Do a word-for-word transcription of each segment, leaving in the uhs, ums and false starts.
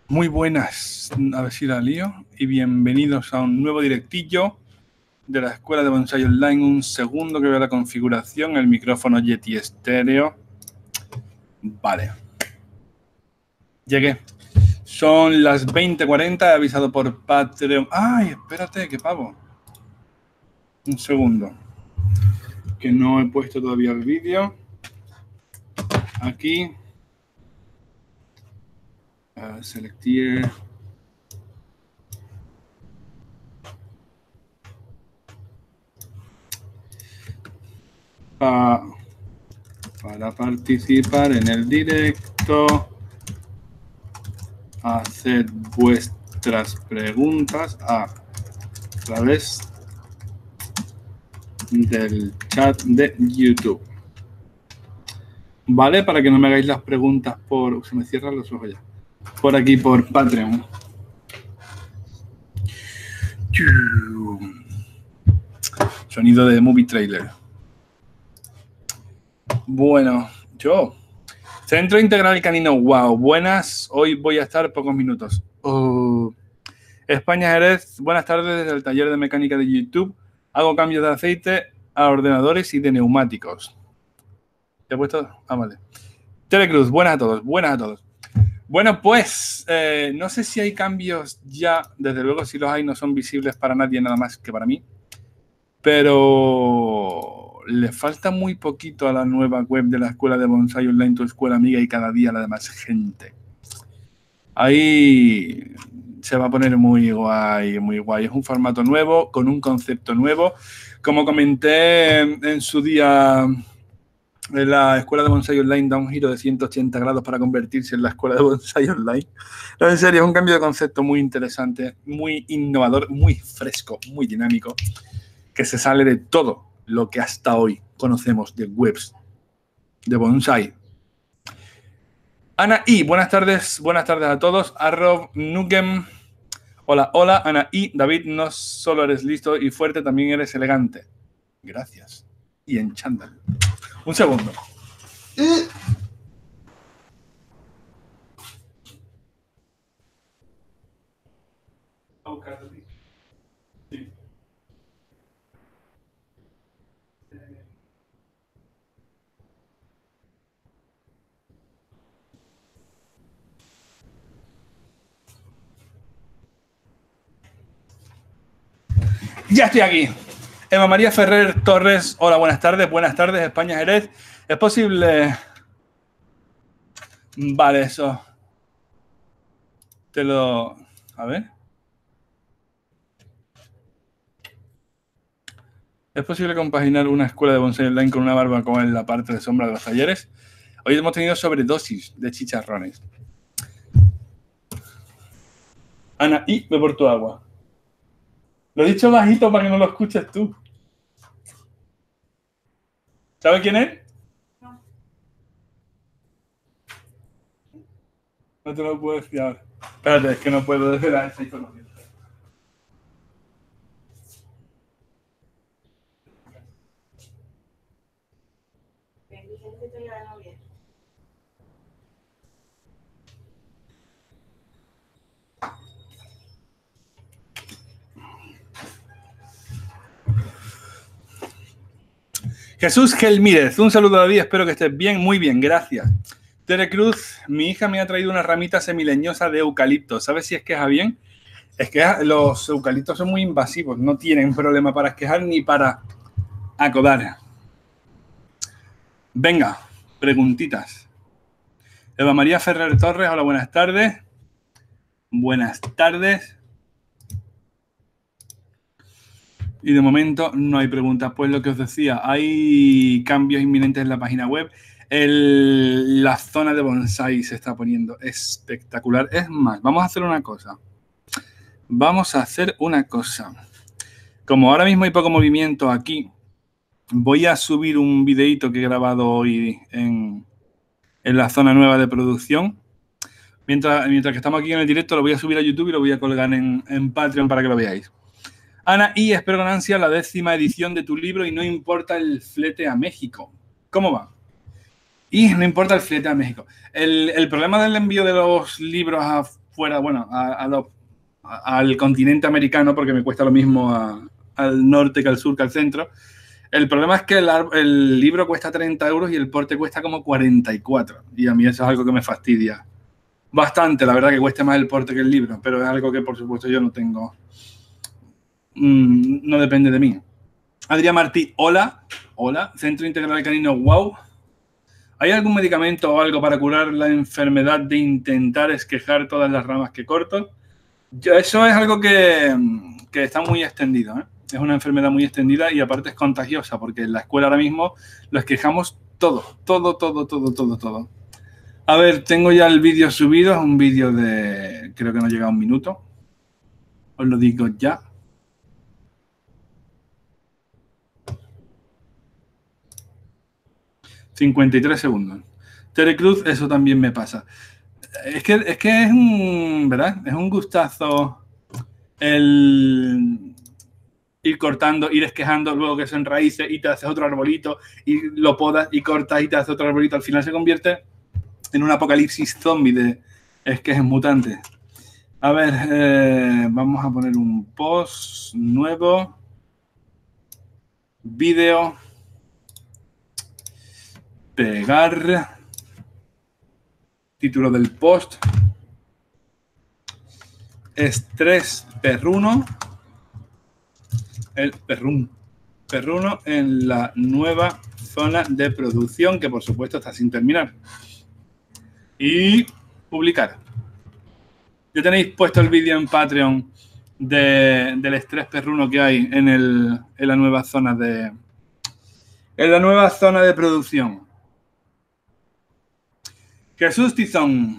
Muy buenas, a ver si la lío, y bienvenidos a un nuevo directillo de la Escuela de Bonsai Online. Un segundo que veo la configuración, el micrófono Yeti estéreo. Vale. Llegué. Son las veinte cuarenta, he avisado por Patreon. ¡Ay, espérate, qué pavo! Un segundo. Que no he puesto todavía el vídeo. Aquí. Uh, selectier. Pa, para participar en el directo, haced vuestras preguntas a través del chat de YouTube. ¿Vale? Para que no me hagáis las preguntas por... Se me cierran los ojos ya. Por aquí, por Patreon. Sonido de movie trailer. Bueno, yo... Centro Integral Canino, wow, buenas. Hoy voy a estar pocos minutos. Oh. España Jerez, buenas tardes desde el taller de mecánica de YouTube. Hago cambios de aceite a ordenadores y de neumáticos. ¿Te he puesto? Ah, vale. Telecruz, buenas a todos, buenas a todos. Bueno, pues, eh, no sé si hay cambios ya. Desde luego, si los hay, no son visibles para nadie, nada más que para mí. Pero le falta muy poquito a la nueva web de la Escuela de Bonsai Online, tu escuela amiga, y cada día la demás gente. Ahí se va a poner muy guay, muy guay. Es un formato nuevo, con un concepto nuevo. Como comenté en su día, la Escuela de Bonsai Online da un giro de ciento ochenta grados para convertirse en la Escuela de Bonsai Online. No, en serio, es un cambio de concepto muy interesante, muy innovador, muy fresco, muy dinámico, que se sale de todo lo que hasta hoy conocemos de webs de bonsai. Ana I, buenas tardes, buenas tardes a todos. Arrob Nukem, hola, hola, Ana I. David, no solo eres listo y fuerte, también eres elegante. Gracias. Y en chándal. Un segundo. Sí. Ya estoy aquí. Eva María Ferrer Torres, hola, buenas tardes, buenas tardes, España Jerez. ¿Es posible? Vale, eso. Te lo... A ver. ¿Es posible compaginar una escuela de bonsai online con una barbacoa en la parte de sombra de los talleres? Hoy hemos tenido sobredosis de chicharrones. Ana, y ve por tu agua. Lo he dicho bajito para que no lo escuches tú. ¿Sabes quién es? No. No te lo puedo decir ahora. Espérate, es que no puedo decir esa información. Jesús Gelmírez, un saludo a ti, espero que estés bien, muy bien, gracias. Tere Cruz, mi hija me ha traído una ramita semileñosa de eucalipto. ¿Sabes si esqueja bien? Es que los eucaliptos son muy invasivos, no tienen problema para esquejar ni para acodar. Venga, preguntitas. Eva María Ferrer Torres, hola, buenas tardes. Buenas tardes. Y de momento no hay preguntas. Pues lo que os decía, hay cambios inminentes en la página web. El, la zona de bonsai se está poniendo espectacular. Es más, vamos a hacer una cosa. Vamos a hacer una cosa. Como ahora mismo hay poco movimiento aquí, voy a subir un videito que he grabado hoy en, en la zona nueva de producción. Mientras, mientras que estamos aquí en el directo, lo voy a subir a YouTube y lo voy a colgar en, en Patreon para que lo veáis. Ana, y espero con ansia la décima edición de tu libro y no importa el flete a México. ¿Cómo va? Y no importa el flete a México. El, el problema del envío de los libros a fuera, bueno, a, a los, a, al continente americano, porque me cuesta lo mismo a, al norte que al sur que al centro. El problema es que el, el libro cuesta treinta euros y el porte cuesta como cuarenta y cuatro. Y a mí eso es algo que me fastidia bastante, la verdad, que cueste más el porte que el libro, pero es algo que, por supuesto, yo no tengo. Mm, no depende de mí. Adrián Martí, hola. Hola. Centro Integral Canino, wow. ¿Hay algún medicamento o algo para curar la enfermedad de intentar esquejar todas las ramas que corto? Yo, eso es algo que, que está muy extendido, ¿eh? Es una enfermedad muy extendida y aparte es contagiosa, porque en la escuela ahora mismo lo esquejamos todo, todo, todo, todo, todo, todo. A ver, tengo ya el vídeo subido, es un vídeo de, creo que no llega a un minuto. Os lo digo ya. cincuenta y tres segundos. Tere Cruz, eso también me pasa. Es que es, que es un, ¿verdad? Es un gustazo el ir cortando, ir esquejando, luego que son raíces y te haces otro arbolito y lo podas y cortas y te haces otro arbolito. Al final se convierte en un apocalipsis zombie de esquejes mutantes. A ver, eh, vamos a poner un post nuevo. Vídeo. Pegar. Título del post. Estrés perruno. El perrún. Perruno en la nueva zona de producción, que por supuesto está sin terminar. Y publicar. Ya tenéis puesto el vídeo en Patreon de, del estrés perruno que hay en, el, en la nueva zona de en la nueva zona de producción. Jesús Tizón.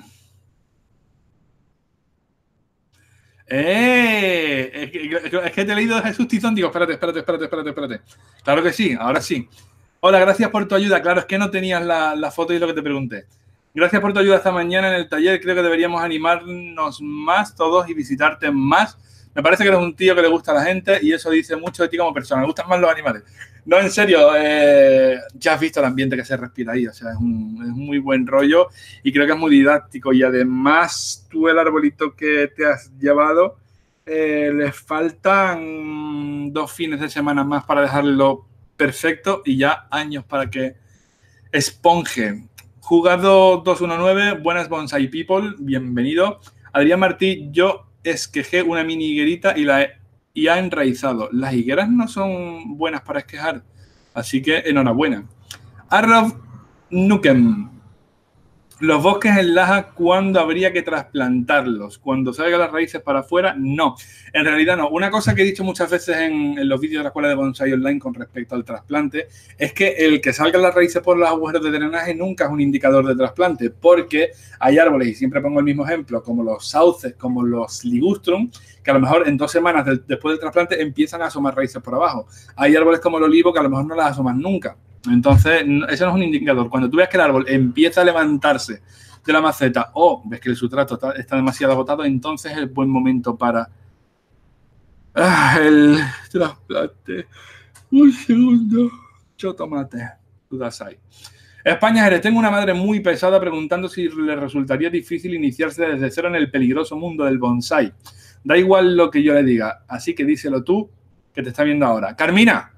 ¡Eh! Es que, es que te he leído Jesús Tizón. Digo, espérate, espérate, espérate, espérate, espérate. Claro que sí, ahora sí. Hola, gracias por tu ayuda. Claro, es que no tenías la, la foto y lo que te pregunté. Gracias por tu ayuda esta mañana en el taller. Creo que deberíamos animarnos más todos y visitarte más. Me parece que eres un tío que le gusta a la gente y eso dice mucho de ti como persona. Me gustan más los animales. No, en serio, eh, ya has visto el ambiente que se respira ahí. O sea, es un, es un muy buen rollo y creo que es muy didáctico. Y además, tú el arbolito que te has llevado, eh, les faltan dos fines de semana más para dejarlo perfecto y ya años para que esponje. Jugado dos uno nueve, buenas Bonsai People, bienvenido. Adrián Martí, yo esquejé una mini higuerita y la he, y ha enraizado. Las higueras no son buenas para esquejar, así que enhorabuena. Arrow Nukem. Los bosques en Laja, ¿cuándo habría que trasplantarlos? ¿Cuando salgan las raíces para afuera? No, en realidad no. Una cosa que he dicho muchas veces en, en los vídeos de la Escuela de Bonsai Online con respecto al trasplante es que el que salgan las raíces por los agujeros de drenaje nunca es un indicador de trasplante, porque hay árboles, y siempre pongo el mismo ejemplo, como los sauces, como los ligustrum, que a lo mejor en dos semanas de, después del trasplante empiezan a asomar raíces por abajo. Hay árboles como el olivo que a lo mejor no las asoman nunca. Entonces, eso no es un indicador. Cuando tú ves que el árbol empieza a levantarse de la maceta o ves que el sustrato está, está demasiado agotado, entonces es el buen momento para ah, el trasplante. Un segundo. Yo tomate. Kudasai. España, Jerez. Tengo una madre muy pesada preguntando si le resultaría difícil iniciarse desde cero en el peligroso mundo del bonsai. Da igual lo que yo le diga, así que díselo tú, que te está viendo ahora. Carmina.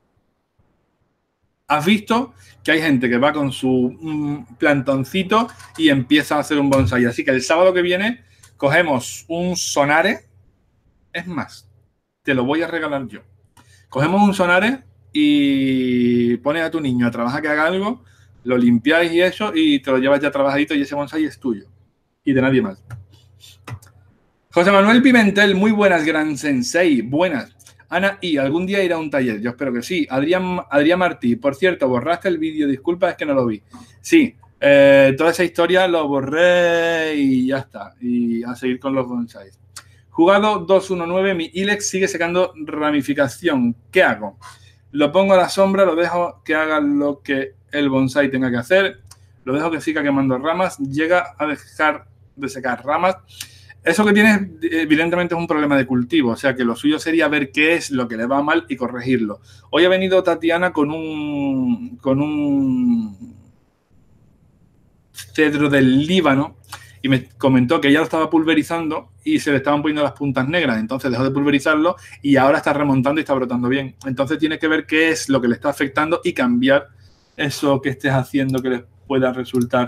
¿Has visto que hay gente que va con su mm, plantoncito y empieza a hacer un bonsai? Así que el sábado que viene cogemos un sonare. Es más, te lo voy a regalar yo. Cogemos un sonare y pones a tu niño a trabajar que haga algo, lo limpiáis y eso, y te lo llevas ya trabajadito y ese bonsai es tuyo. Y de nadie más. José Manuel Pimentel, muy buenas, Gran Sensei. Buenas. Ana, y algún día irá a un taller, yo espero que sí. Adrián, Adrián Martí, por cierto, borraste el vídeo, disculpa, es que no lo vi. Sí, eh, toda esa historia lo borré y ya está. Y a seguir con los bonsais. Jugado dos uno nueve, mi Ilex sigue secando ramificación. ¿Qué hago? Lo pongo a la sombra, lo dejo que haga lo que el bonsai tenga que hacer, lo dejo que siga quemando ramas, llega a dejar de secar ramas. Eso que tiene, evidentemente, es un problema de cultivo, o sea que lo suyo sería ver qué es lo que le va mal y corregirlo. Hoy ha venido Tatiana con un, con un cedro del Líbano y me comentó que ella lo estaba pulverizando y se le estaban poniendo las puntas negras. Entonces dejó de pulverizarlo y ahora está remontando y está brotando bien. Entonces tienes que ver qué es lo que le está afectando y cambiar eso que estés haciendo que les pueda resultar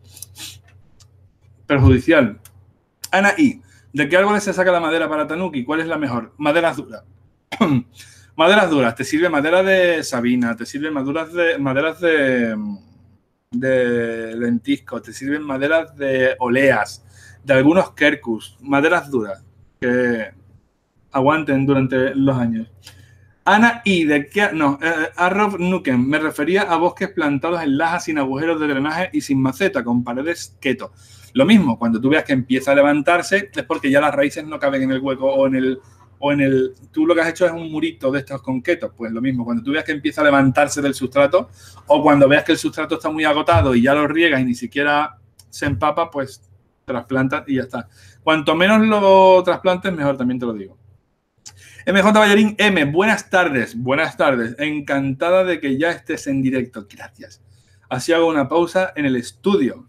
perjudicial. Ana I. ¿De qué árboles se saca la madera para tanuki? ¿Cuál es la mejor? Maderas duras. Maderas duras. Te sirve madera de sabina, te sirven maderas de, maderas de, de lentisco, te sirven maderas de oleas, de algunos quercus, maderas duras que aguanten durante los años. Ana I. ¿De qué? No, eh, Arrow Nukem. Me refería a bosques plantados en lajas sin agujeros de drenaje y sin maceta, con paredes keto. Lo mismo, cuando tú veas que empieza a levantarse, es porque ya las raíces no caben en el hueco o en el... o en el tú lo que has hecho es un murito de estos con keto. Pues lo mismo, cuando tú veas que empieza a levantarse del sustrato o cuando veas que el sustrato está muy agotado y ya lo riegas y ni siquiera se empapa, pues trasplantas y ya está. Cuanto menos lo trasplantes, mejor, también te lo digo. M J Ballarín M, buenas tardes, buenas tardes. Encantada de que ya estés en directo. Gracias. Así hago una pausa en el estudio.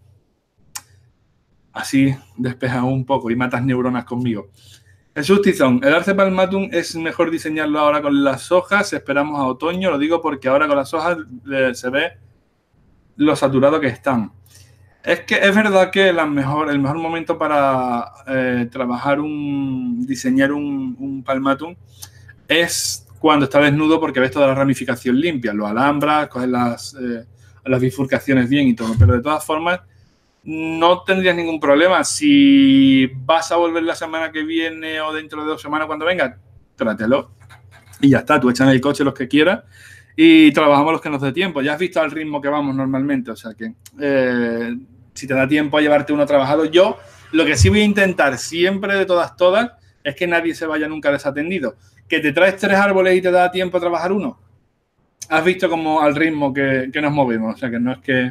Así despejas un poco y matas neuronas conmigo. Jesús Tizón, el Arce palmatum es mejor diseñarlo ahora con las hojas. Esperamos a otoño, lo digo porque ahora con las hojas eh, se ve lo saturado que están. Es que es verdad que la mejor, el mejor momento para eh, trabajar un, diseñar un, un palmatum es cuando está desnudo porque ves toda la ramificación limpia, lo alambras, coges las, eh, las bifurcaciones bien y todo, pero de todas formas no tendrías ningún problema. Si vas a volver la semana que viene o dentro de dos semanas cuando venga, trátelo y ya está, tú echas en el coche los que quieras y trabajamos los que nos dé tiempo. Ya has visto al ritmo que vamos normalmente, o sea que eh, si te da tiempo a llevarte uno trabajado, yo lo que sí voy a intentar siempre de todas, todas, es que nadie se vaya nunca desatendido. Que te traes tres árboles y te da tiempo a trabajar uno. Has visto como al ritmo que, que nos movemos, o sea que no es que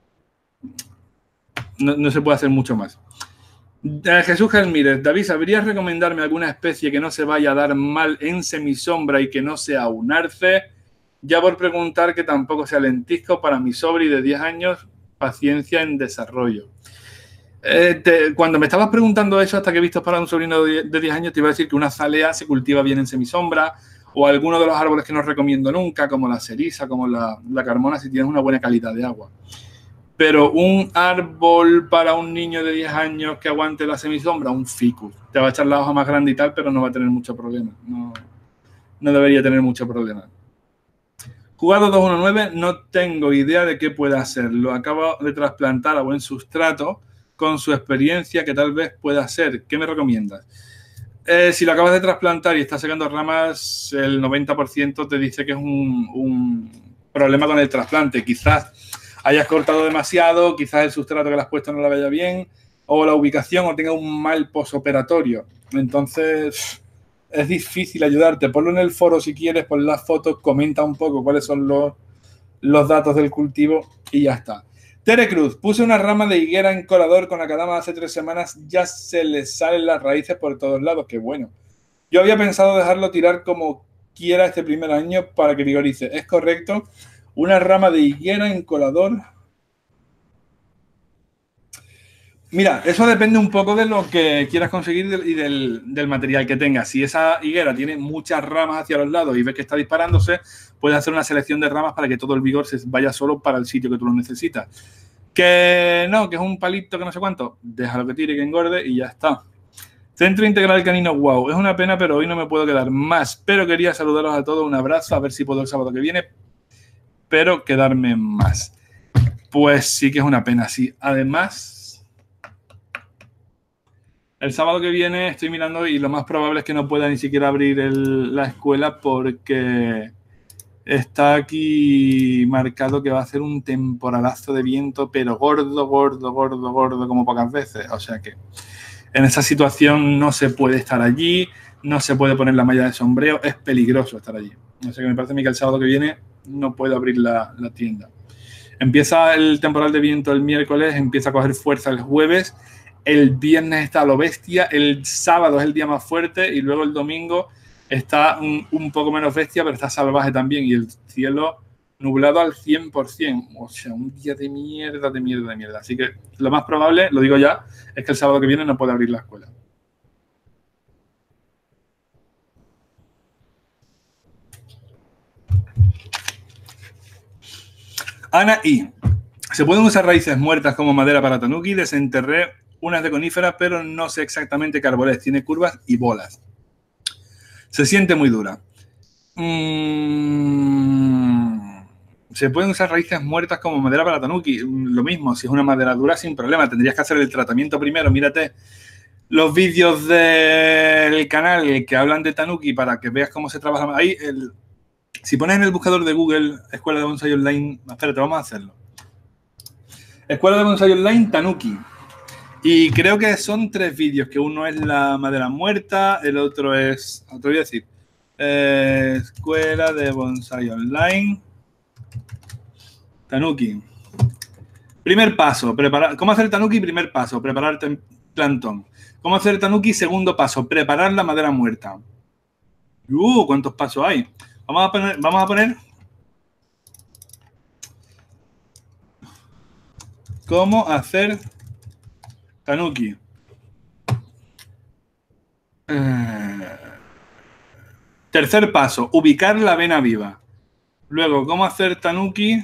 no, no se puede hacer mucho más. Eh, Jesús Gelmírez, David, ¿sabrías recomendarme alguna especie que no se vaya a dar mal en semisombra y que no sea un arce? Ya por preguntar que tampoco sea lentisco para mi sobri de diez años, paciencia en desarrollo. Eh, te, cuando me estabas preguntando eso, hasta que he visto para un sobrino de diez años, te iba a decir que una azalea se cultiva bien en semisombra o alguno de los árboles que no recomiendo nunca, como la cerisa, como la, la carmona, si tienes una buena calidad de agua. Pero un árbol para un niño de diez años que aguante la semisombra, un ficus. Te va a echar la hoja más grande y tal, pero no va a tener mucho problema. No, no debería tener mucho problema. Jugado dos uno nueve, no tengo idea de qué pueda hacer. Lo acabo de trasplantar a buen sustrato con su experiencia que tal vez pueda hacer. ¿Qué me recomiendas? Eh, si lo acabas de trasplantar y estás sacando ramas, el noventa por ciento te dice que es un, un problema con el trasplante. Quizás hayas cortado demasiado, quizás el sustrato que le has puesto no la vaya bien, o la ubicación, o tenga un mal posoperatorio. Entonces, es difícil ayudarte. Ponlo en el foro si quieres, pon las fotos, comenta un poco cuáles son los, los datos del cultivo y ya está. Tere Cruz, puse una rama de higuera en colador con acadama hace tres semanas, ya se le salen las raíces por todos lados, qué bueno. Yo había pensado dejarlo tirar como quiera este primer año para que vigorice. ¿Es correcto? Una rama de higuera en colador. Mira, eso depende un poco de lo que quieras conseguir y del, del material que tengas. Si esa higuera tiene muchas ramas hacia los lados y ves que está disparándose, puedes hacer una selección de ramas para que todo el vigor se vaya solo para el sitio que tú lo necesitas. Que no, que es un palito que no sé cuánto, déjalo que tire, que engorde y ya está. Centro Integral Canino, wow, es una pena, pero hoy no me puedo quedar más. Pero quería saludaros a todos, un abrazo, a ver si puedo el sábado que viene, pero quedarme más. Pues sí que es una pena, sí. Además, el sábado que viene estoy mirando y lo más probable es que no pueda ni siquiera abrir el, la escuela porque está aquí marcado que va a hacer un temporalazo de viento, pero gordo, gordo, gordo, gordo, como pocas veces. O sea que en esa situación no se puede estar allí, no se puede poner la malla de sombreo, es peligroso estar allí. O sea que me parece a mí que el sábado que viene no puedo abrir la, la tienda. Empieza el temporal de viento el miércoles, empieza a coger fuerza el jueves. El viernes está a lo bestia, el sábado es el día más fuerte y luego el domingo está un, un poco menos bestia, pero está salvaje también y el cielo nublado al cien por cien. O sea, un día de mierda, de mierda, de mierda. Así que lo más probable, lo digo ya, es que el sábado que viene no puede abrir la escuela. Ana I. Se pueden usar raíces muertas como madera para tanuki. Desenterré unas de coníferas, pero no sé exactamente qué árbol es. Tiene curvas y bolas. Se siente muy dura. Mm, se pueden usar raíces muertas como madera para tanuki. Lo mismo, si es una madera dura, sin problema. Tendrías que hacer el tratamiento primero. Mírate los vídeos del canal que hablan de tanuki para que veas cómo se trabaja. Ahí, el, si pones en el buscador de Google Escuela de Bonsai Online, espérate, vamos a hacerlo. Escuela de Bonsai Online, tanuki. Y creo que son tres vídeos, que uno es la madera muerta, el otro es, te voy a decir, eh, Escuela de Bonsai Online, tanuki. Primer paso, preparar, ¿cómo hacer tanuki? Primer paso, preparar plantón. ¿Cómo hacer tanuki? Segundo paso, preparar la madera muerta. Uh, ¿cuántos pasos hay? Vamos a poner, vamos a poner cómo hacer tanuki. Eh, tercer paso, ubicar la vena viva. Luego, ¿cómo hacer tanuki?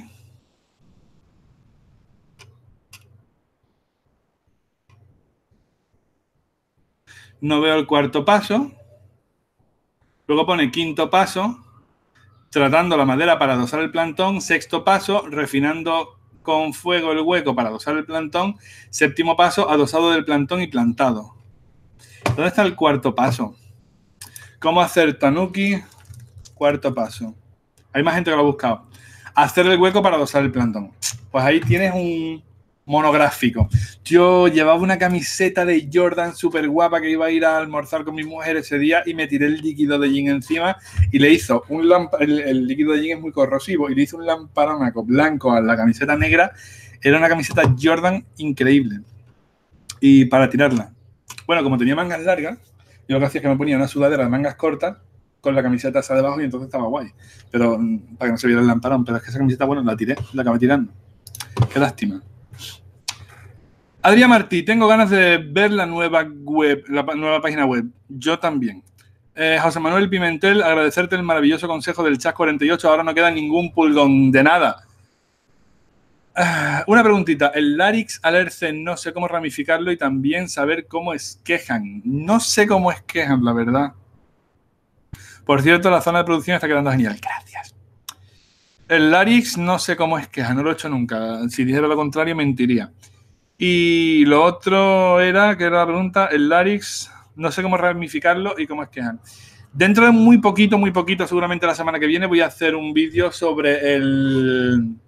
No veo el cuarto paso. Luego pone quinto paso, tratando la madera para adosar el plantón. Sexto paso, refinando con fuego el hueco para adosar el plantón. Séptimo paso, adosado del plantón y plantado. ¿Dónde está el cuarto paso? ¿Cómo hacer tanuki? Cuarto paso. Hay más gente que lo ha buscado. Hacer el hueco para adosar el plantón. Pues ahí tienes un monográfico. Yo llevaba una camiseta de Jordan súper guapa que iba a ir a almorzar con mi mujer ese día y me tiré el líquido de gin encima y le hizo un lamparanaco. El, el líquido de gin es muy corrosivo y le hizo un lamparanaco blanco a la camiseta negra. Era una camiseta Jordan increíble. Y para tirarla. Bueno, como tenía mangas largas, yo lo que hacía es que me ponía una sudadera de mangas cortas con la camiseta esa debajo y entonces estaba guay. Pero para que no se viera el lamparón. Pero es que esa camiseta, bueno, la tiré, la acabé tirando. Qué lástima. Adrián Martí, tengo ganas de ver la nueva web, la nueva página web. Yo también. Eh, José Manuel Pimentel, agradecerte el maravilloso consejo del chat cuarenta y ocho. Ahora no queda ningún pulgón de nada. Uh, una preguntita. El Larix Alerce no sé cómo ramificarlo y también saber cómo esquejan. No sé cómo esquejan, la verdad. Por cierto, la zona de producción está quedando genial. Gracias. El Larix no sé cómo esqueja, no lo he hecho nunca. Si dijera lo contrario, mentiría. Y lo otro era, que era la pregunta, el Larix, no sé cómo ramificarlo y cómo esquejan. Dentro de muy poquito, muy poquito, seguramente la semana que viene, voy a hacer un vídeo sobre el,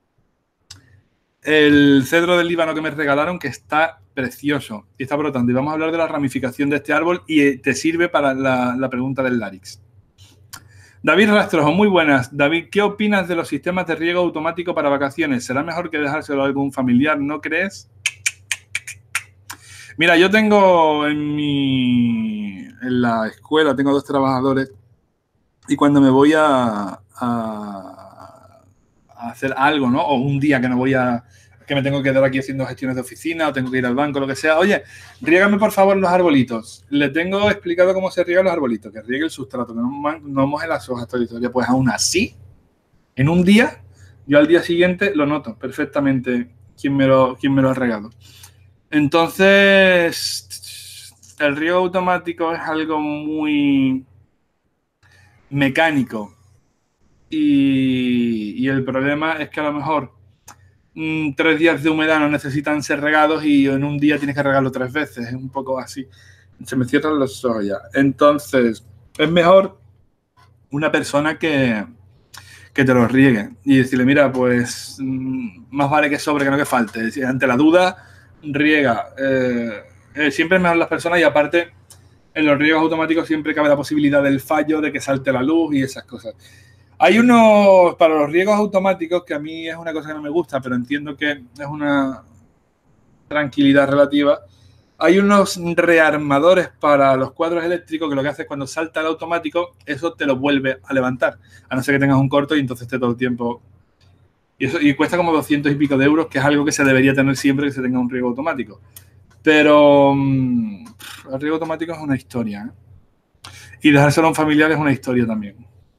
el cedro del Líbano que me regalaron, que está precioso y está brotando. Y vamos a hablar de la ramificación de este árbol y te sirve para la, la pregunta del Larix. David Rastrojo, muy buenas. David, ¿qué opinas de los sistemas de riego automático para vacaciones? ¿Será mejor que dejárselo a algún familiar, no crees? Mira, yo tengo en mi en la escuela, tengo dos trabajadores y cuando me voy a, a, a hacer algo, ¿no? O un día que no voy a, que me tengo que quedar aquí haciendo gestiones de oficina o tengo que ir al banco, lo que sea. Oye, riégame por favor los arbolitos. Le tengo explicado cómo se riegan los arbolitos, que riegue el sustrato, que no, no moje las hojas, toda la historia. Pues aún así, en un día, yo al día siguiente lo noto perfectamente quién me lo, quién me lo ha regado. Entonces, el riego automático es algo muy mecánico y, y el problema es que a lo mejor mmm, tres días de humedad no necesitan ser regados y en un día tienes que regarlo tres veces. Es un poco así. Se me cierran los ojos ya. Entonces, es mejor una persona que, que te lo riegue y decirle, mira, pues mmm, más vale que sobre que no que falte. Ante la duda, riega. Eh, eh, siempre es mejor las personas y aparte en los riegos automáticos siempre cabe la posibilidad del fallo, de que salte la luz y esas cosas. Hay unos, para los riegos automáticos, que a mí es una cosa que no me gusta, pero entiendo que es una tranquilidad relativa. Hay unos rearmadores para los cuadros eléctricos que lo que hace es cuando salta el automático, eso te lo vuelve a levantar, a no ser que tengas un corto y entonces esté todo el tiempo Y, eso, y cuesta como doscientos y pico de euros, que es algo que se debería tener siempre que se tenga un riego automático. Pero um, el riego automático es una historia, ¿eh? Y dejárselo a un familiar es una historia también.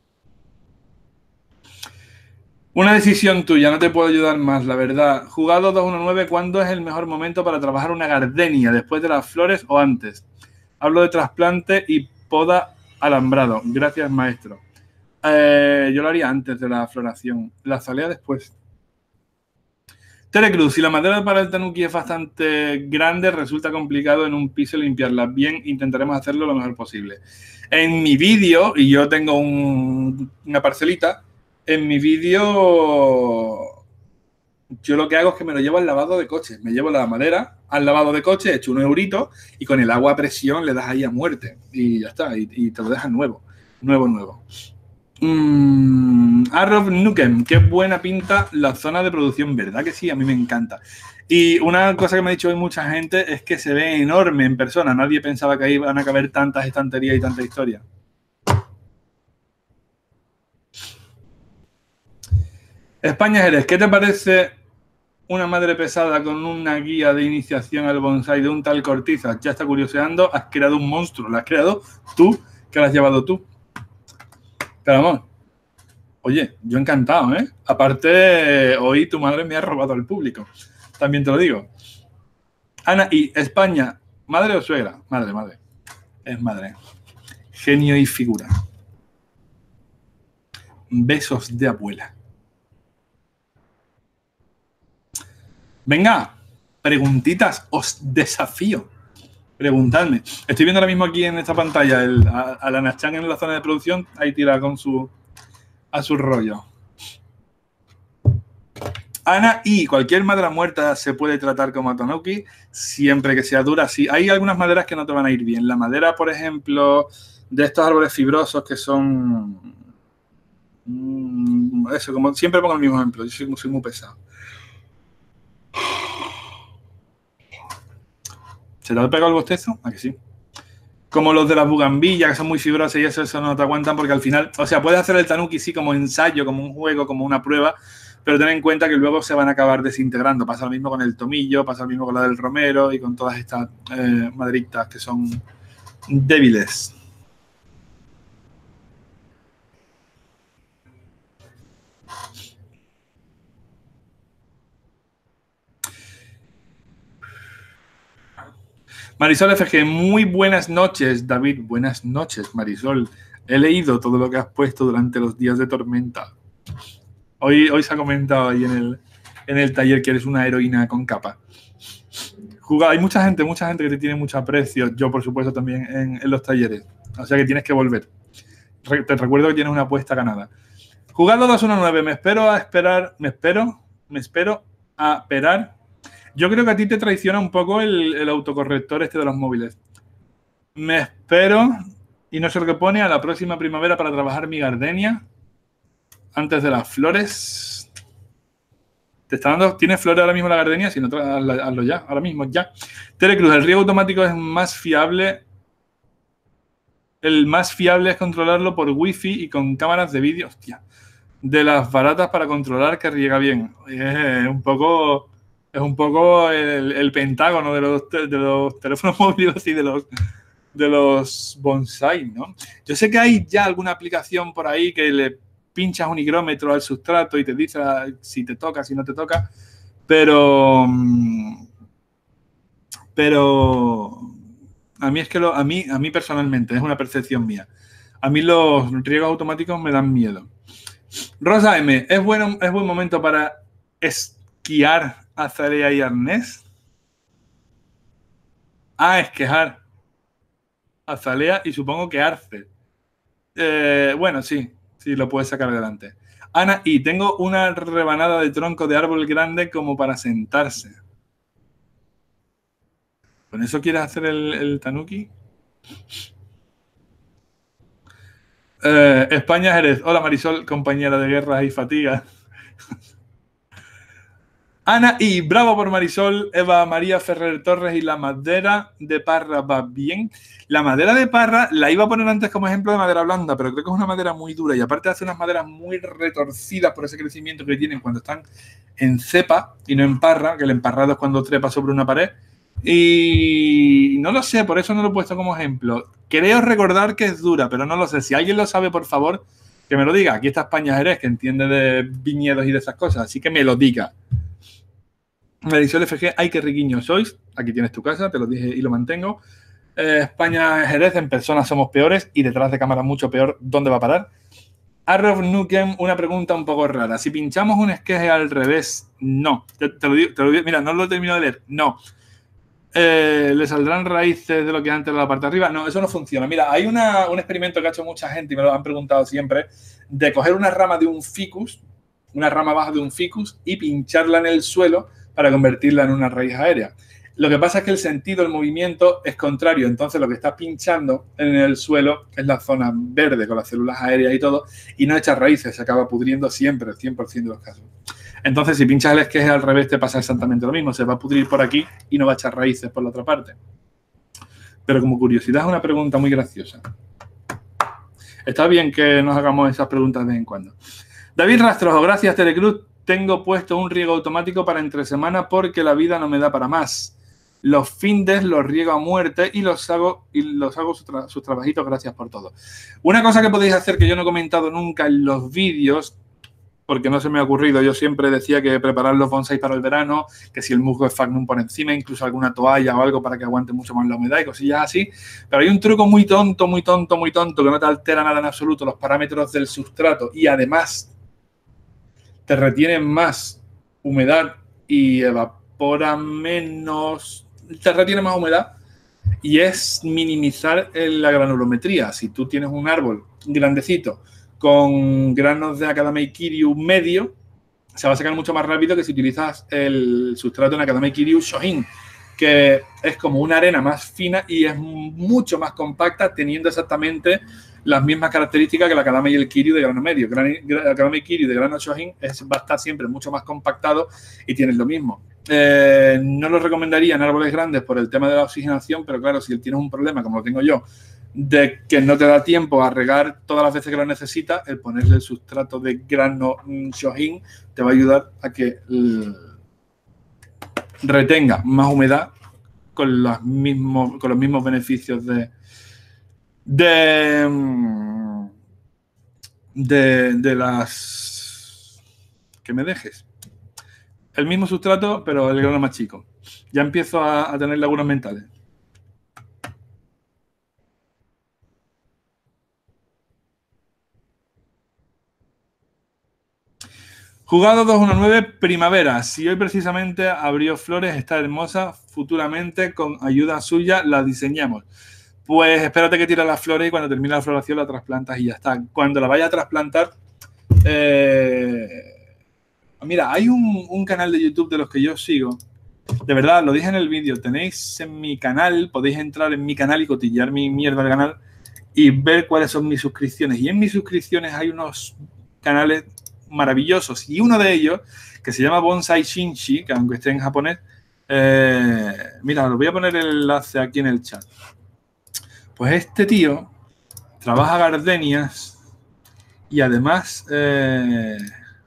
Una decisión tuya, no te puedo ayudar más, la verdad. Jugado dos uno nueve, ¿cuándo es el mejor momento para trabajar una gardenia? ¿Después de las flores o antes? Hablo de trasplante y poda alambrado. Gracias, maestro. Eh, yo lo haría antes de la floración. La azalea después. Telecruz, si la madera para el tanuki es bastante grande, resulta complicado en un piso limpiarla. Bien, intentaremos hacerlo lo mejor posible. En mi vídeo, y yo tengo un, una parcelita, en mi vídeo yo lo que hago es que me lo llevo al lavado de coches. Me llevo la madera al lavado de coches, echo un eurito y con el agua a presión le das ahí a muerte. Y ya está, y, y te lo dejas nuevo. Nuevo, nuevo. Mm, Arrow Nukem, qué buena pinta la zona de producción, ¿verdad que sí? A mí me encanta. Y una cosa que me ha dicho hoy mucha gente es que se ve enorme en persona. Nadie pensaba que ahí iban a caber tantas estanterías y tanta historia. España Jerez, ¿qué te parece una madre pesada con una guía de iniciación al bonsai de un tal Cortiza? Ya está curioseando, has creado un monstruo. ¿Lo has creado tú? ¿Que lo has llevado tú? Pero vamos, oye, yo encantado, ¿eh? Aparte, hoy tu madre me ha robado al público. También te lo digo. Ana, y España, ¿madre o suegra? Madre, madre. Es madre. Genio y figura. Besos de abuela. Venga, preguntitas, os desafío. Preguntadme. Estoy viendo ahora mismo aquí en esta pantalla el, a, a la Nachan en la zona de producción, ahí tira con su a su rollo. Ana, y cualquier madera muerta se puede tratar como tanuki siempre que sea dura. Sí, hay algunas maderas que no te van a ir bien. La madera, por ejemplo, de estos árboles fibrosos que son... Mmm, eso, como siempre pongo el mismo ejemplo. Yo soy, soy muy pesado. ¿Se te ha pegado el bostezo? ¿A que sí? Como los de las bugambillas, que son muy fibrosas y eso, eso no te aguantan porque al final... O sea, puedes hacer el tanuki sí como ensayo, como un juego, como una prueba, pero ten en cuenta que luego se van a acabar desintegrando. Pasa lo mismo con el tomillo, pasa lo mismo con la del romero y con todas estas eh, maderitas que son débiles. Marisol F G, muy buenas noches, David. Buenas noches, Marisol. He leído todo lo que has puesto durante los días de tormenta. Hoy, hoy se ha comentado ahí en el, en el taller que eres una heroína con capa. Juga, hay mucha gente, mucha gente que te tiene mucho aprecio. Yo, por supuesto, también en, en los talleres. O sea que tienes que volver. Re, te recuerdo que tienes una apuesta ganada. Jugando dos uno nueve, me espero a esperar, me espero, me espero a esperar. Yo creo que a ti te traiciona un poco el, el autocorrector este de los móviles. Me espero, y no sé lo que pone, a la próxima primavera para trabajar mi gardenia antes de las flores. ¿Te está dando? ¿Tienes flores ahora mismo la gardenia? Si no, hazlo ya, ahora mismo, ya. Telecruz, el riego automático es más fiable. El más fiable es controlarlo por wifi y con cámaras de vídeo. Hostia. De las baratas para controlar que riega bien. Es un poco, es un poco el, el pentágono de los, de los teléfonos móviles y de los, de los bonsai, ¿no? Yo sé que hay ya alguna aplicación por ahí que le pinchas un higrómetro al sustrato y te dice si te toca, si no te toca, pero pero a mí es que lo, a mí a mí personalmente es una percepción mía. A mí los riegos automáticos me dan miedo. Rosa M, ¿es, bueno, ¿es buen momento para esquiar azalea y arnés? Ah, esquejar. Azalea y supongo que arce. Eh, bueno, sí, sí, lo puedes sacar adelante. Ana, y tengo una rebanada de tronco de árbol grande como para sentarse. ¿Con eso quieres hacer el, el tanuki? Eh, España Jerez. Hola Marisol, compañera de guerras y fatigas. Ana y bravo por Marisol, Eva María Ferrer Torres y la madera de Parra va bien. La madera de Parra la iba a poner antes como ejemplo de madera blanda, pero creo que es una madera muy dura y aparte hace unas maderas muy retorcidas por ese crecimiento que tienen cuando están en cepa y no en parra, que el emparrado es cuando trepa sobre una pared. Y no lo sé, por eso no lo he puesto como ejemplo. Creo recordar que es dura, pero no lo sé. Si alguien lo sabe, por favor, que me lo diga. Aquí está España Jerez, que entiende de viñedos y de esas cosas, así que me lo diga. Marisol F G, ay, qué riquiños sois. Aquí tienes tu casa, te lo dije y lo mantengo. Eh, España Jerez, en persona somos peores y detrás de cámara mucho peor. ¿Dónde va a parar? Arrow Nukem, una pregunta un poco rara. Si pinchamos un esqueje al revés, no. Te, te lo digo, te lo digo, mira, no lo he terminado de leer. No. Eh, ¿Le saldrán raíces de lo que antes de la parte de arriba? No, eso no funciona. Mira, hay una, un experimento que ha hecho mucha gente y me lo han preguntado siempre, de coger una rama de un ficus, una rama baja de un ficus y pincharla en el suelo para convertirla en una raíz aérea. Lo que pasa es que el sentido, el movimiento es contrario. Entonces, lo que está pinchando en el suelo es la zona verde con las células aéreas y todo, y no echa raíces, se acaba pudriendo siempre, el cien por ciento de los casos. Entonces, si pinchas el esqueje al revés, te pasa exactamente lo mismo. Se va a pudrir por aquí y no va a echar raíces por la otra parte. Pero como curiosidad, es una pregunta muy graciosa. Está bien que nos hagamos esas preguntas de vez en cuando. David Rastrojo, gracias, Telecruz. Tengo puesto un riego automático para entre semana porque la vida no me da para más. Los findes los riego a muerte y los hago, y los hago sus, tra sus trabajitos. Gracias por todo. Una cosa que podéis hacer que yo no he comentado nunca en los vídeos, porque no se me ha ocurrido, yo siempre decía que preparar los bonsai para el verano, que si el musgo es Fagnum por encima, incluso alguna toalla o algo para que aguante mucho más la humedad y cosillas así. Pero hay un truco muy tonto, muy tonto, muy tonto, que no te altera nada en absoluto los parámetros del sustrato y además te retiene más humedad y evapora menos, te retiene más humedad, y es minimizar la granulometría. Si tú tienes un árbol grandecito con granos de Acadamia Kiryu medio, se va a sacar mucho más rápido que si utilizas el sustrato en Acadamia Kiryu Shohin, que es como una arena más fina y es mucho más compacta, teniendo exactamente las mismas características que la Acadamia y el Kiryu de grano medio. El Acadamia Kiryu de grano Shohin es, va a estar siempre mucho más compactado y tienes lo mismo. Eh, no lo recomendaría en árboles grandes por el tema de la oxigenación, pero claro, si tienes un problema, como lo tengo yo, de que no te da tiempo a regar todas las veces que lo necesitas, el ponerle el sustrato de grano Shohin te va a ayudar a que retenga más humedad con los mismos, con los mismos beneficios de, de, de, de las... que me dejes. El mismo sustrato, pero el grano más chico. Ya empiezo a, a tener lagunas mentales. Jugado dos uno nueve, primavera. Si hoy precisamente abrió flores, está hermosa. Futuramente, con ayuda suya, la diseñamos. Pues espérate que tire las flores y cuando termine la floración la trasplantas y ya está. Cuando la vaya a trasplantar... Eh, mira, hay un, un canal de YouTube de los que yo sigo. De verdad, lo dije en el vídeo. Tenéis en mi canal, podéis entrar en mi canal y cotillear mi mierda del canal y ver cuáles son mis suscripciones. Y en mis suscripciones hay unos canales maravillosos. Y uno de ellos, que se llama Bonsai Shinshi, que aunque esté en japonés, eh, mira, os voy a poner el enlace aquí en el chat. Pues este tío trabaja gardenias y además... Eh,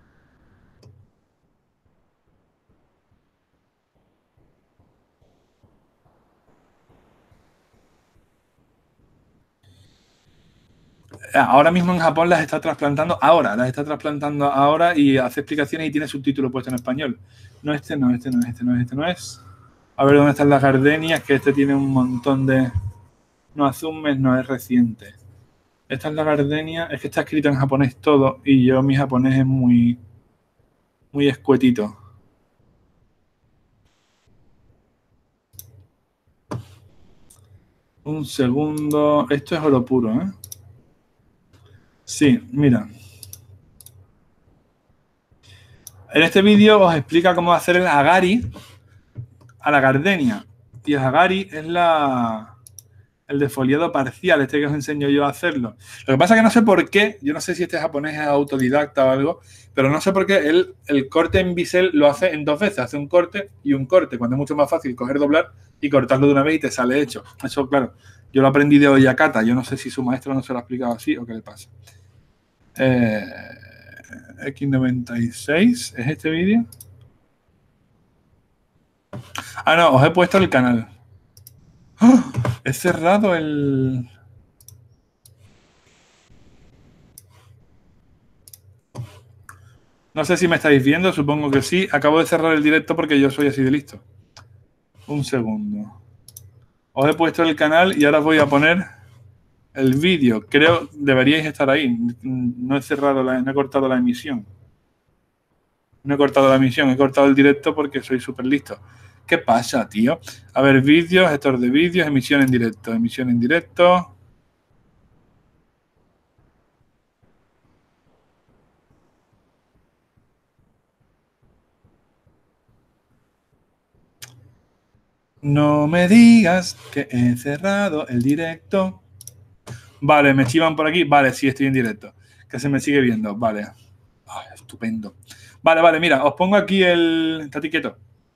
ahora mismo en Japón las está trasplantando ahora, las está trasplantando ahora y hace explicaciones y tiene subtítulo puesto en español. No, este no, este no, este no, este no es. A ver dónde están las gardenias, que este tiene un montón de... No, hace un mes, no, es reciente. Esta es la gardenia, es que está escrito en japonés todo y yo mi japonés es muy, muy escuetito. Un segundo, esto es oro puro, ¿eh? Sí, mira. En este vídeo os explica cómo hacer el agari a la gardenia. Y el agari es la, El defoliado parcial, este que os enseño yo a hacerlo. Lo que pasa es que no sé por qué, yo no sé si este japonés es autodidacta o algo, pero no sé por qué él el corte en bisel lo hace en dos veces, hace un corte y un corte, cuando es mucho más fácil coger, doblar y cortarlo de una vez y te sale hecho. Eso, claro, yo lo aprendí de Oyakata, yo no sé si su maestro no se lo ha explicado así o qué le pasa. Eh, X noventa y seis, ¿es este vídeo? Ah, no, os he puesto el canal. ¡Oh! He cerrado el... No sé si me estáis viendo, supongo que sí. Acabo de cerrar el directo porque yo soy así de listo. Un segundo. Os he puesto el canal y ahora os voy a poner el vídeo. Creo que deberíais estar ahí. No he cerrado, la, no he cortado la emisión. No he cortado la emisión, he cortado el directo porque soy súper listo. ¿Qué pasa, tío? A ver, vídeos, gestor de vídeos, emisión en directo, emisión en directo. No me digas que he cerrado el directo. Vale, me chivan por aquí. Vale, sí, estoy en directo. Que se me sigue viendo. Vale. Oh, estupendo. Vale, vale, mira, os pongo aquí el... Está quieto.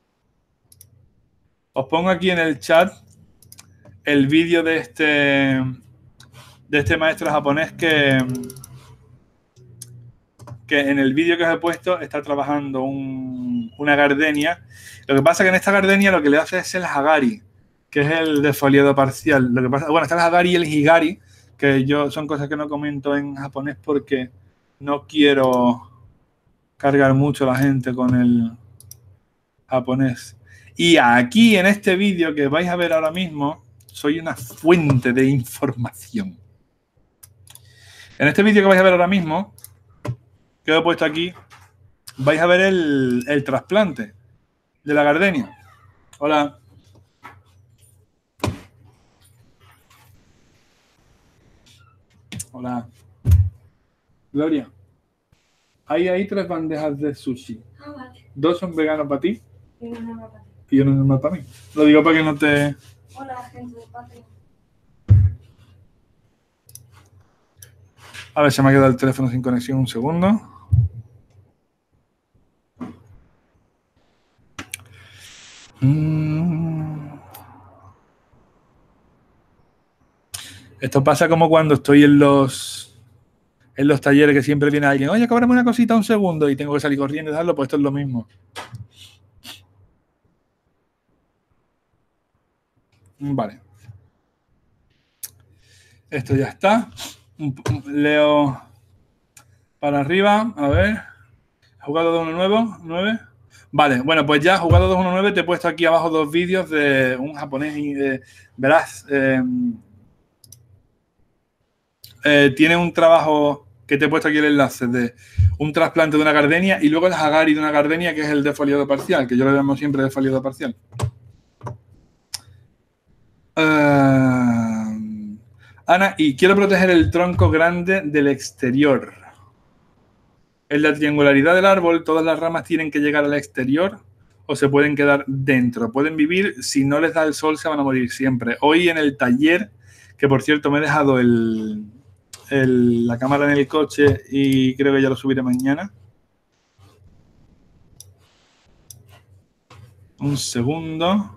Os pongo aquí en el chat el vídeo de este de este maestro japonés que, que en el vídeo que os he puesto está trabajando un, una gardenia. Lo que pasa es que en esta gardenia lo que le hace es el hagari, que es el defoliado parcial. Lo que pasa, bueno, está el hagari y el higari, que yo son cosas que no comento en japonés porque no quiero cargar mucho a la gente con el japonés. Y aquí en este vídeo que vais a ver ahora mismo, soy una fuente de información. En este vídeo que vais a ver ahora mismo, que os he puesto aquí, vais a ver el, el trasplante de la gardenia. Hola. Hola. Gloria. Hay ahí tres bandejas de sushi. Ah, vale. Dos son veganos para ti. Y uno normal para ti. Y uno normal para mí. Lo digo para que no te... Hola, gente de Patreon. A ver, se me ha quedado el teléfono sin conexión un segundo. Mm. Esto pasa como cuando estoy en los en los talleres que siempre viene alguien, oye, cóbrame una cosita un segundo y tengo que salir corriendo y darlo, pues esto es lo mismo. Vale. Esto ya está. Leo para arriba. A ver. Jugado de uno nuevo. nueve. Vale, bueno, pues ya jugado dos uno nueve te he puesto aquí abajo dos vídeos de un japonés y de, verás, eh, eh, tiene un trabajo que te he puesto aquí el enlace de un trasplante de una gardenia y luego el hagari de una gardenia que es el defoliado parcial, que yo lo llamo siempre defoliado parcial. Uh, Ana, y quiero proteger el tronco grande del exterior. En la triangularidad del árbol, todas las ramas tienen que llegar al exterior o se pueden quedar dentro. Pueden vivir, si no les da el sol, se van a morir siempre. Hoy en el taller, que por cierto me he dejado el, el, la cámara en el coche y creo que ya lo subiré mañana. Un segundo.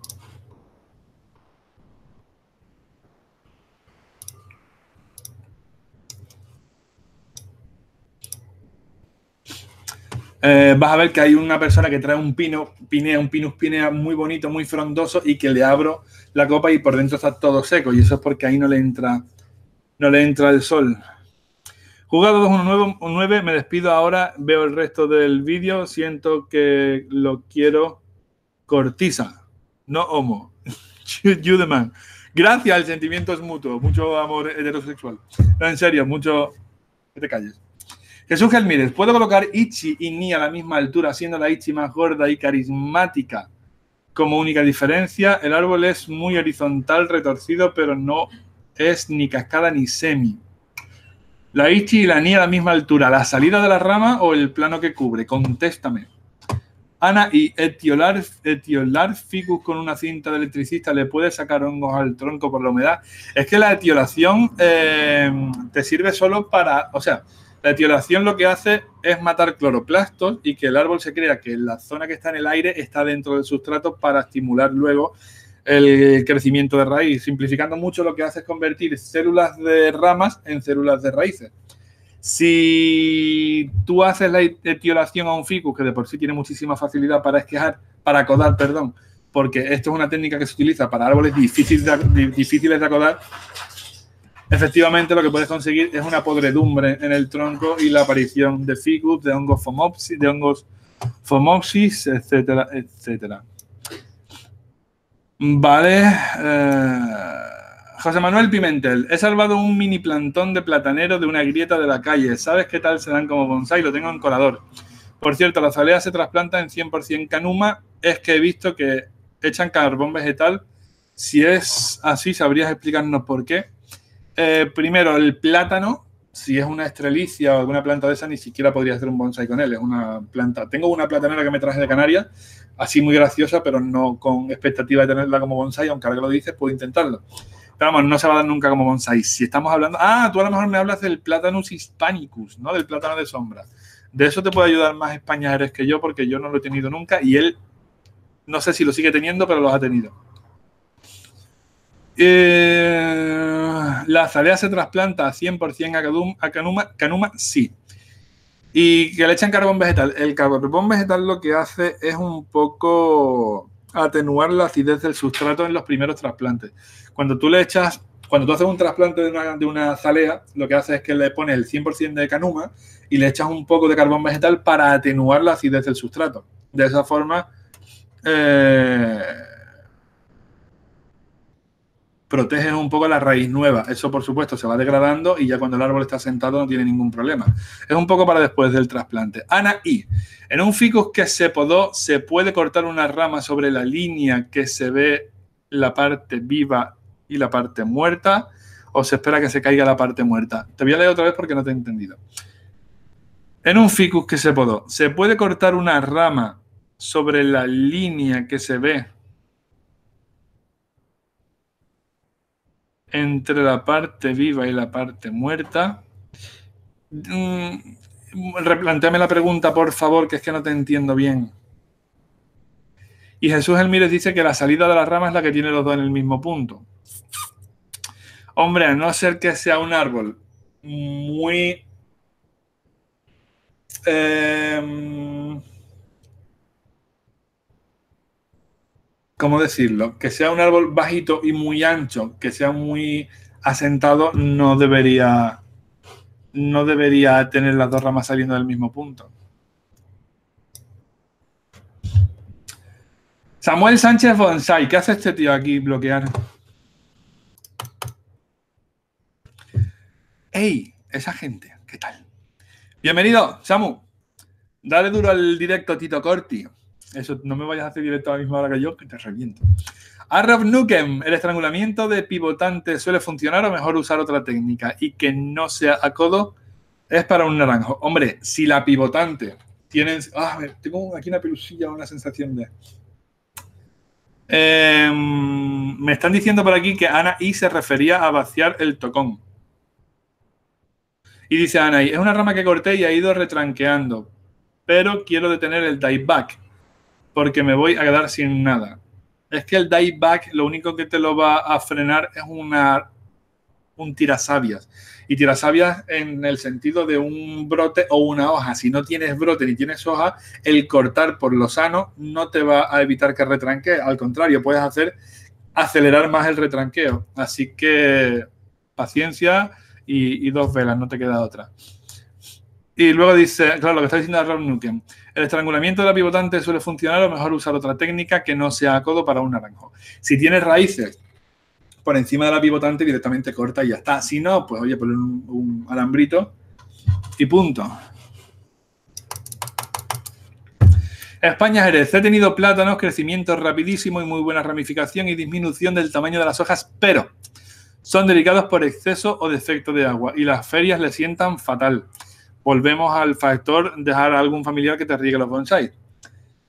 Eh, vas a ver que hay una persona que trae un pino, pinea, un pinus pinea muy bonito, muy frondoso y que le abro la copa y por dentro está todo seco y eso es porque ahí no le entra, no le entra el sol. Jugado dos uno nueve, me despido ahora, veo el resto del vídeo, siento que lo quiero cortisa, no homo. You the man. Gracias, el sentimiento es mutuo, mucho amor heterosexual. No, en serio, mucho... Que te calles. Jesús Gelmírez, ¿puedo colocar Ichi y Ni a la misma altura, siendo la Ichi más gorda y carismática? Como única diferencia, el árbol es muy horizontal, retorcido, pero no es ni cascada ni semi. La Ichi y la Ni a la misma altura, ¿la salida de la rama o el plano que cubre? Contéstame. Ana, ¿y etiolar, etiolar ficus con una cinta de electricista le puede sacar hongos al tronco por la humedad? Es que la etiolación eh, te sirve solo para... O sea, la etiolación lo que hace es matar cloroplastos y que el árbol se crea que la zona que está en el aire está dentro del sustrato para estimular luego el crecimiento de raíz. Simplificando mucho, lo que hace es convertir células de ramas en células de raíces. Si tú haces la etiolación a un ficus, que de por sí tiene muchísima facilidad para esquejar, para acodar, perdón, porque esto es una técnica que se utiliza para árboles difíciles de, difíciles de acodar, efectivamente lo que puedes conseguir es una podredumbre en el tronco y la aparición de ficus, de hongos fomopsis, de hongos fomopsis, etcétera, etcétera. Vale. Eh, José Manuel Pimentel. He salvado un mini plantón de platanero de una grieta de la calle. ¿Sabes qué tal se dan como bonsái? Lo tengo en colador. Por cierto, la azalea se trasplanta en cien por cien canuma. Es que he visto que echan carbón vegetal. Si es así, ¿sabrías explicarnos por qué? Eh, primero, el plátano, si es una estrelicia o alguna planta de esa, ni siquiera podría hacer un bonsái con él. Es una planta. Tengo una platanera que me traje de Canarias, así muy graciosa, pero no con expectativa de tenerla como bonsái, aunque ahora que lo dices, puedo intentarlo. Pero vamos, no se va a dar nunca como bonsái. Si estamos hablando... Ah, tú a lo mejor me hablas del Platanus hispanicus, ¿no? Del plátano de sombra. De eso te puede ayudar más España Jerez que yo, porque yo no lo he tenido nunca y él, no sé si lo sigue teniendo, pero los ha tenido. Eh, la azalea se trasplanta a cien por cien a, cadum, a canuma, canuma, sí. Y que le echan carbón vegetal. El carbón vegetal lo que hace es un poco atenuar la acidez del sustrato en los primeros trasplantes. Cuando tú le echas, cuando tú haces un trasplante de una, de una azalea, lo que hace es que le pones el cien por cien de canuma y le echas un poco de carbón vegetal para atenuar la acidez del sustrato. De esa forma, eh, proteges un poco la raíz nueva. Eso, por supuesto, se va degradando y ya cuando el árbol está sentado no tiene ningún problema. Es un poco para después del trasplante. Ana I. En un ficus que se podó, ¿se puede cortar una rama sobre la línea que se ve la parte viva y la parte muerta? ¿O se espera que se caiga la parte muerta? Te voy a leer otra vez porque no te he entendido. En un ficus que se podó, ¿se puede cortar una rama sobre la línea que se ve entre la parte viva y la parte muerta? Mm, replantéame la pregunta, por favor, que es que no te entiendo bien. Y Jesús Elmírez dice que la salida de la rama es la que tiene los dos en el mismo punto. Hombre, a no ser que sea un árbol muy... Eh, ¿cómo decirlo? Que sea un árbol bajito y muy ancho, que sea muy asentado, no debería... no debería tener las dos ramas saliendo del mismo punto. Samuel Sánchez Bonsai. ¿Qué hace este tío aquí? Bloquear. ¡Ey! Esa gente. ¿Qué tal? Bienvenido, Samu. Dale duro al directo, Tito Corti. Eso, no me vayas a hacer directo a la misma hora que yo, que te reviento. Arrow Nukem. ¿El estrangulamiento de pivotante suele funcionar o mejor usar otra técnica? Y que no sea a codo es para un naranjo. Hombre, si la pivotante tiene... Ah, tengo aquí una pelusilla, una sensación de... Eh, me están diciendo por aquí que Ana I se refería a vaciar el tocón. Y dice Ana I, es una rama que corté y ha ido retranqueando, pero quiero detener el dieback porque me voy a quedar sin nada. Es que el dieback lo único que te lo va a frenar es una, un tirasabias. Y tirasabias en el sentido de un brote o una hoja. Si no tienes brote ni tienes hoja, el cortar por lo sano no te va a evitar que retranquee. Al contrario, puedes hacer acelerar más el retranqueo. Así que paciencia y, y dos velas, no te queda otra. Y luego dice, claro, lo que está diciendo Rob Nukem. El estrangulamiento de la pivotante suele funcionar o mejor usar otra técnica que no sea a codo para un naranjo. Si tienes raíces por encima de la pivotante, directamente corta y ya está. Si no, pues oye, ponle un, un alambrito y punto. España Jerez. He tenido plátanos, crecimiento rapidísimo y muy buena ramificación y disminución del tamaño de las hojas, pero son delicados por exceso o defecto de agua y las ferias le sientan fatal. Volvemos al factor dejar a algún familiar que te riegue los bonsáis.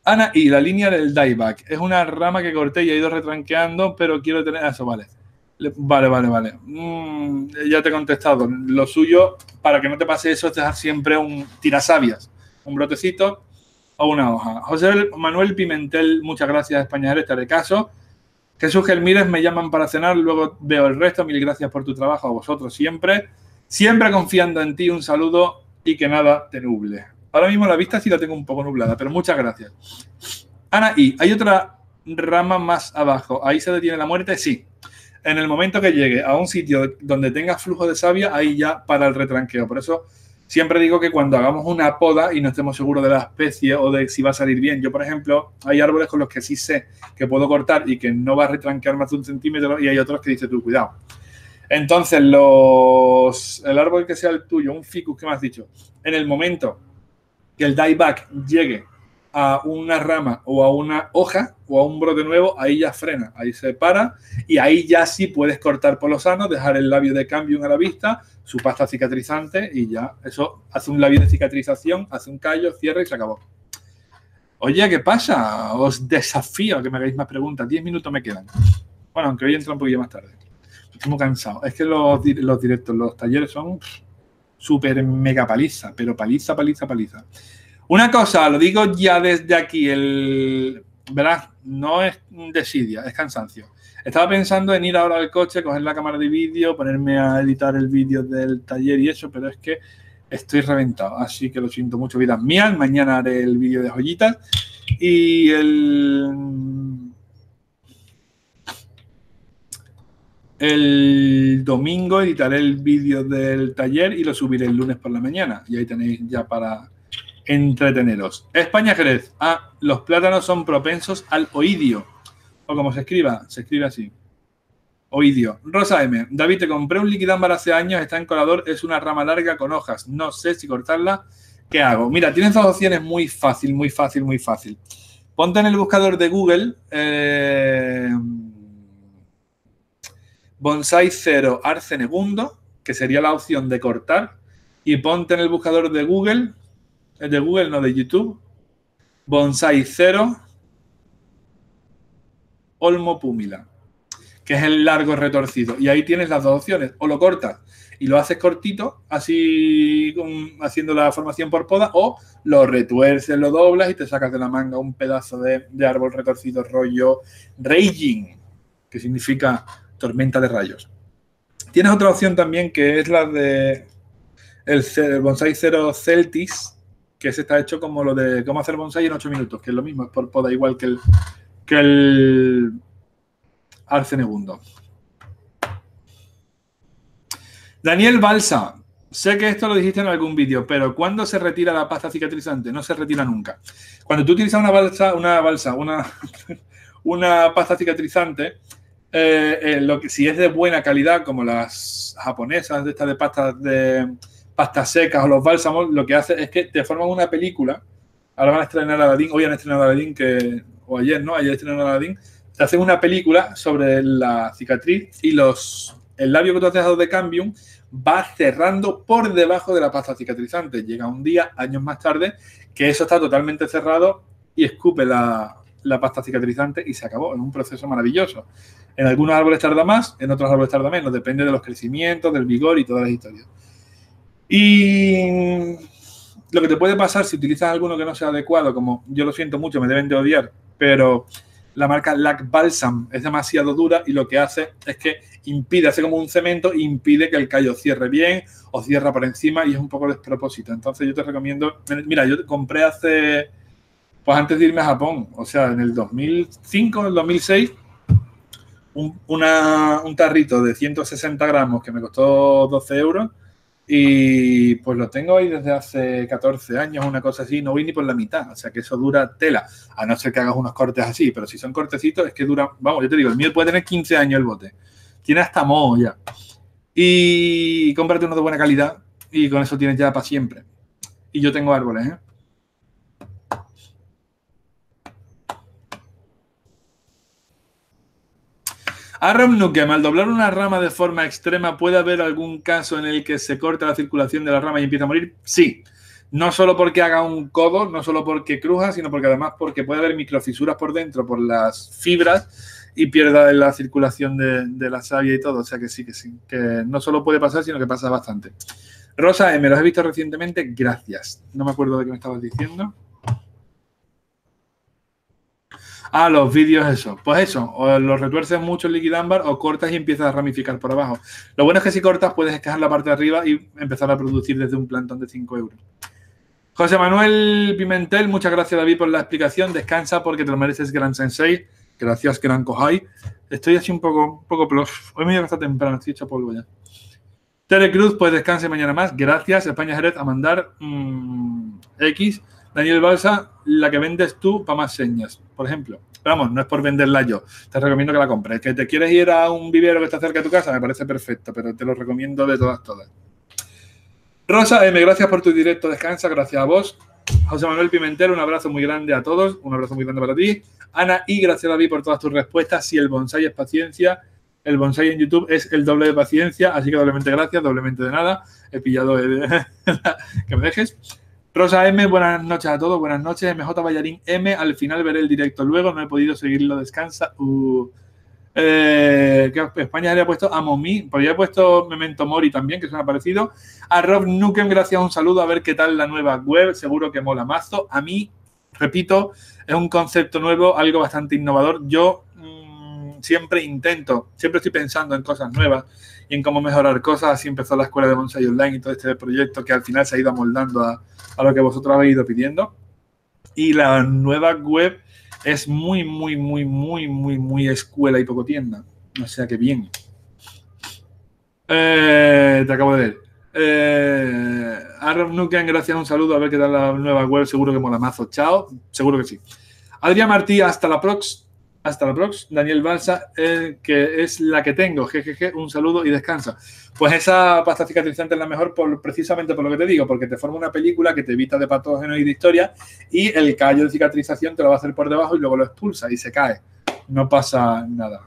Ana, y la línea del dieback. Es una rama que corté y he ido retranqueando, pero quiero tener... Eso, vale. Vale, vale, vale. Mm, ya te he contestado. Lo suyo, para que no te pase eso, es dejar siempre un tirasabias, un brotecito o una hoja. José Manuel Pimentel, muchas gracias, España Te haré caso. Jesús Gelmírez, me llaman para cenar, luego veo el resto. Mil gracias por tu trabajo, a vosotros siempre. Siempre confiando en ti, un saludo y que nada te nuble. Ahora mismo la vista sí la tengo un poco nublada, pero muchas gracias. Ana, y hay otra rama más abajo. ¿Ahí se detiene la muerte? Sí. En el momento que llegue a un sitio donde tenga flujo de savia, ahí ya para el retranqueo. Por eso siempre digo que cuando hagamos una poda y no estemos seguros de la especie o de si va a salir bien. Yo, por ejemplo, hay árboles con los que sí sé que puedo cortar y que no va a retranquear más de un centímetro, y hay otros que dices tú, cuidado. Entonces, los, el árbol que sea el tuyo, un ficus, ¿qué me has dicho? En el momento que el dieback llegue a una rama o a una hoja o a un brote nuevo, ahí ya frena, ahí se para y ahí ya sí puedes cortar por lo sano, dejar el labio de cambio a la vista, su pasta cicatrizante y ya eso hace un labio de cicatrización, hace un callo, cierra y se acabó. Oye, ¿qué pasa? Os desafío a que me hagáis más preguntas. Diez minutos me quedan. Bueno, aunque hoy entra un poquillo más tarde. Estoy muy cansado. Es que los, los directos, los talleres son súper mega paliza, pero paliza, paliza, paliza. Una cosa, lo digo ya desde aquí, el, ¿verdad? No es desidia, es cansancio. Estaba pensando en ir ahora al coche, coger la cámara de vídeo, ponerme a editar el vídeo del taller y eso, pero es que estoy reventado, así que lo siento mucho, vidas mías. Mañana haré el vídeo de joyitas y el... El domingo editaré el vídeo del taller y lo subiré el lunes por la mañana. Y ahí tenéis ya para entreteneros. España Jerez. Ah, los plátanos son propensos al oidio. O como se escriba, se escribe así. Oidio. Rosa M. David, te compré un liquidámbar hace años, está en colador, es una rama larga con hojas. No sé si cortarla. ¿Qué hago? Mira, tienes dos opciones muy fácil, muy fácil, muy fácil. Ponte en el buscador de Google eh, Bonsai cero arcenegundo, que sería la opción de cortar, y ponte en el buscador de Google, de Google, no de YouTube, Bonsai cero Olmo pumila, que es el largo retorcido. Y ahí tienes las dos opciones. O lo cortas y lo haces cortito, así haciendo la formación por poda, o lo retuerces, lo doblas y te sacas de la manga un pedazo de, de árbol retorcido rollo raging, que significa tormenta de rayos. Tienes otra opción también, que es la de el, el Bonsai cero Celtis, que ese está hecho como lo de cómo hacer bonsai en ocho minutos, que es lo mismo, es por poda, igual que el que el arcenegundo. Daniel Balsa, sé que esto lo dijiste en algún vídeo, pero ¿cuándo se retira la pasta cicatrizante? No se retira nunca. Cuando tú utilizas una balsa, una balsa, una, una pasta cicatrizante, eh, eh, lo que, si es de buena calidad, como las japonesas, de estas de pastas de pastas secas o los bálsamos, lo que hace es que te forman una película. Ahora van a estrenar Aladdin, hoy han estrenado Aladdin, que, o ayer, ¿no? Ayer estrenaron Aladdin. Te hacen una película sobre la cicatriz y los, el labio que tú has dejado de cambium va cerrando por debajo de la pasta cicatrizante. Llega un día, años más tarde, que eso está totalmente cerrado y escupe la, la pasta cicatrizante y se acabó. Es un proceso maravilloso. En algunos árboles tarda más, en otros árboles tarda menos. Depende de los crecimientos, del vigor y todas las historias. Y lo que te puede pasar si utilizas alguno que no sea adecuado, como yo lo siento mucho, me deben de odiar, pero la marca Lac Balsam es demasiado dura y lo que hace es que impide, hace como un cemento, impide que el callo cierre bien o cierra por encima y es un poco despropósito. Entonces yo te recomiendo, mira, yo compré hace, pues antes de irme a Japón, o sea, en el dos mil cinco, en el dos mil seis, un, una, un tarrito de ciento sesenta gramos que me costó doce euros. Y pues lo tengo ahí desde hace catorce años, una cosa así, no voy ni por la mitad, o sea que eso dura tela, a no ser que hagas unos cortes así, pero si son cortecitos es que dura, vamos, yo te digo, el mío puede tener quince años el bote, tiene hasta moho ya. Y cómprate uno de buena calidad y con eso tienes ya para siempre. Y yo tengo árboles, ¿eh? Aram Nukem, al doblar una rama de forma extrema, ¿puede haber algún caso en el que se corta la circulación de la rama y empieza a morir? Sí. No solo porque haga un codo, no solo porque cruja, sino porque además porque puede haber microfisuras por dentro por las fibras y pierda la circulación de, de la savia y todo. O sea que sí, que sí, que no solo puede pasar, sino que pasa bastante. Rosa M, los he visto recientemente, gracias. No me acuerdo de qué me estabas diciendo. Ah, los vídeos, eso. Pues eso, o los retuerces mucho el líquido ámbar o cortas y empiezas a ramificar por abajo. Lo bueno es que si cortas puedes escajar la parte de arriba y empezar a producir desde un plantón de cinco euros. José Manuel Pimentel, muchas gracias David por la explicación. Descansa porque te lo mereces, Gran Sensei. Gracias, Gran Kohai. Estoy así un poco, un poco plof. Hoy me llevo hasta temprano, estoy hecho polvo ya. Tere Cruz, pues descanse mañana más. Gracias. España Jerez a mandar mmm, X. Daniel Balsa, la que vendes tú para más señas, por ejemplo. Pero vamos, no es por venderla yo. Te recomiendo que la compres. Que te quieres ir a un vivero que está cerca de tu casa, me parece perfecto, pero te lo recomiendo de todas, todas. Rosa M, gracias por tu directo. Descansa, gracias a vos. José Manuel Pimentel, un abrazo muy grande a todos. Un abrazo muy grande para ti. Ana y gracias David por todas tus respuestas. Si el bonsai es paciencia, el bonsai en YouTube es el doble de paciencia, así que doblemente gracias, doblemente de nada. He pillado el... que me dejes. Rosa M, buenas noches a todos, buenas noches. M J Ballarín M, al final veré el directo luego, no he podido seguirlo, descansa. Uh, eh, que España le ha puesto a Momi, podría haber puesto Memento Mori también, que suena parecido. A Rob Nukem, gracias, un saludo, a ver qué tal la nueva web, seguro que mola mazo. A mí, repito, es un concepto nuevo, algo bastante innovador. Yo mmm, siempre intento, siempre estoy pensando en cosas nuevas y en cómo mejorar cosas. Así empezó la escuela de Bonsai Online y todo este proyecto que al final se ha ido amoldando a, a lo que vosotros habéis ido pidiendo. Y la nueva web es muy, muy, muy, muy, muy, muy escuela y poco tienda. O sea que bien. Eh, te acabo de ver. Eh, Aaron Nuken, gracias, un saludo, a ver qué tal la nueva web, seguro que mola mazo. Chao, seguro que sí. Adrián Martí, hasta la próxima. Hasta la próxima. Daniel Balsa, eh, que es la que tengo. Jejeje, un saludo y descansa. Pues esa pasta cicatrizante es la mejor por, precisamente por lo que te digo, porque te forma una película que te evita de patógenos y de historia y el callo de cicatrización te lo va a hacer por debajo y luego lo expulsa y se cae. No pasa nada.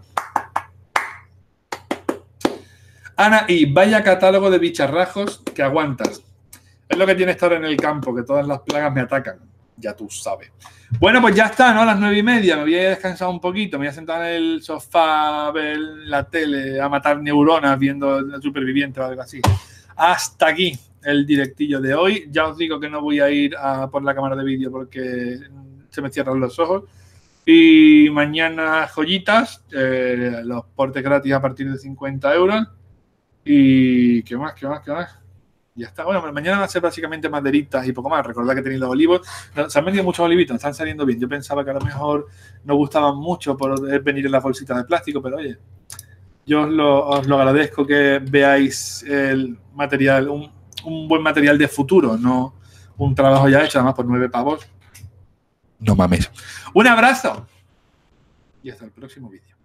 Ana, y vaya catálogo de bicharrajos que aguantas. Es lo que tiene estar en el campo, que todas las plagas me atacan. Ya tú sabes. Bueno, pues ya está, ¿no? A las nueve y media. Me voy a descansar un poquito. Me voy a sentar en el sofá, a ver la tele, a matar neuronas viendo El Superviviente o algo así. Hasta aquí el directillo de hoy. Ya os digo que no voy a ir a por la cámara de vídeo porque se me cierran los ojos. Y mañana joyitas, eh, los portes gratis a partir de cincuenta euros. Y ¿qué más? ¿Qué más? ¿Qué más? Ya está. Bueno, mañana van a ser básicamente maderitas y poco más. Recordad que tenéis los olivos. Se han vendido muchos olivitos, están saliendo bien. Yo pensaba que a lo mejor no gustaban mucho por venir en las bolsitas de plástico, pero oye, yo os lo, os lo agradezco que veáis el material, un, un buen material de futuro, no un trabajo ya hecho, además por nueve pavos. No mames. Un abrazo y hasta el próximo vídeo.